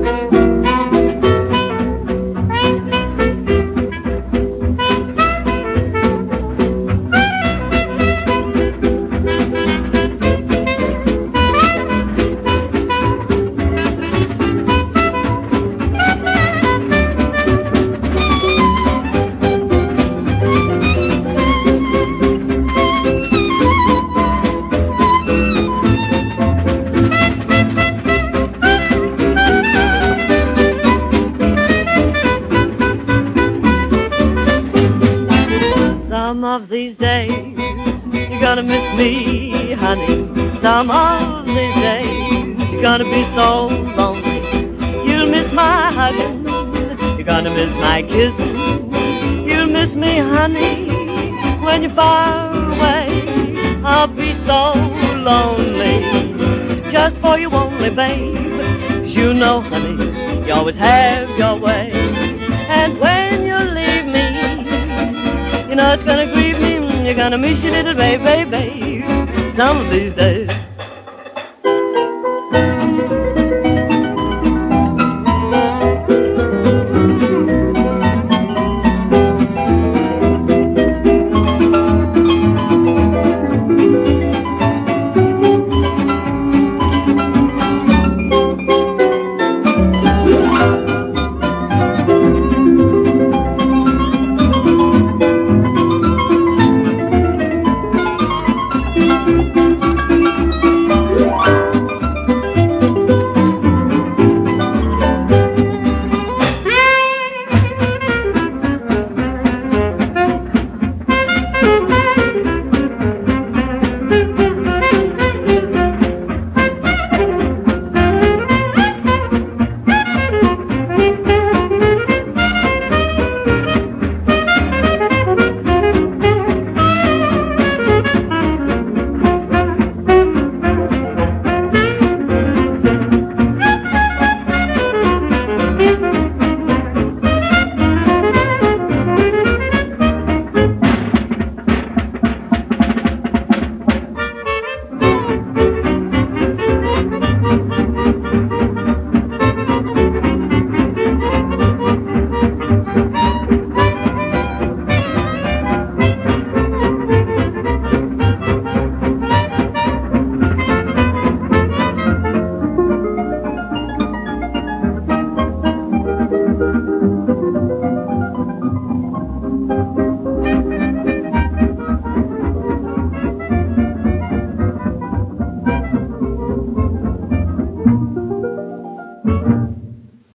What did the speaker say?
Some of these days, you're gonna miss me, honey. Some of these days, you're gonna be so lonely. You'll miss my hugging, you're gonna miss my kissing. You'll miss me, honey, when you're far away. I'll be so lonely, just for you only, babe. 'Cause you know, honey, you always have your way. And when you leave me, you know it's gonna grieve me. You're gonna miss your little baby, baby, some of these days.